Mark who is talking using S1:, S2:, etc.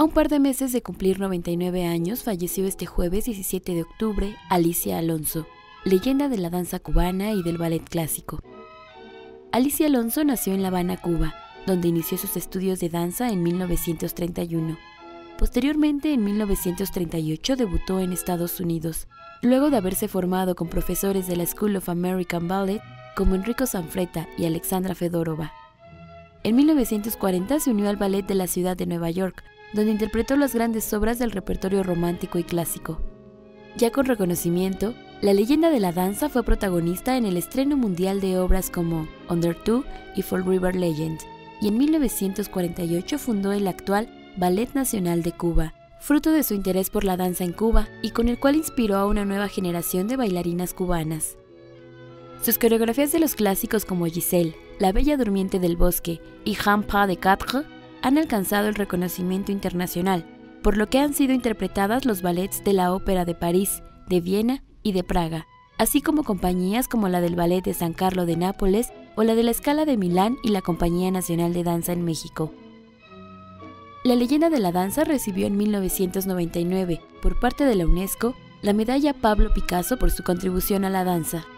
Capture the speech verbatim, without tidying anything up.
S1: A un par de meses de cumplir noventa y nueve años, falleció este jueves diecisiete de octubre Alicia Alonso, leyenda de la danza cubana y del ballet clásico. Alicia Alonso nació en La Habana, Cuba, donde inició sus estudios de danza en mil novecientos treinta y uno. Posteriormente, en mil novecientos treinta y ocho, debutó en Estados Unidos, luego de haberse formado con profesores de la School of American Ballet como Enrico Sanfretta y Alexandra Fedorova. En mil novecientos cuarenta se unió al ballet de la ciudad de Nueva York, donde interpretó las grandes obras del repertorio romántico y clásico. Ya con reconocimiento, la leyenda de la danza fue protagonista en el estreno mundial de obras como Under Two y Fall River Legend, y en mil novecientos cuarenta y ocho fundó el actual Ballet Nacional de Cuba, fruto de su interés por la danza en Cuba y con el cual inspiró a una nueva generación de bailarinas cubanas. Sus coreografías de los clásicos como Giselle, La Bella Durmiente del Bosque y Un Pas de Quatre han alcanzado el reconocimiento internacional, por lo que han sido interpretadas los ballets de la Ópera de París, de Viena y de Praga, así como compañías como la del Ballet de San Carlo de Nápoles o la de la Scala de Milán y la Compañía Nacional de Danza en México. La leyenda de la danza recibió en mil novecientos noventa y nueve, por parte de la UNESCO, la medalla Pablo Picasso por su contribución a la danza.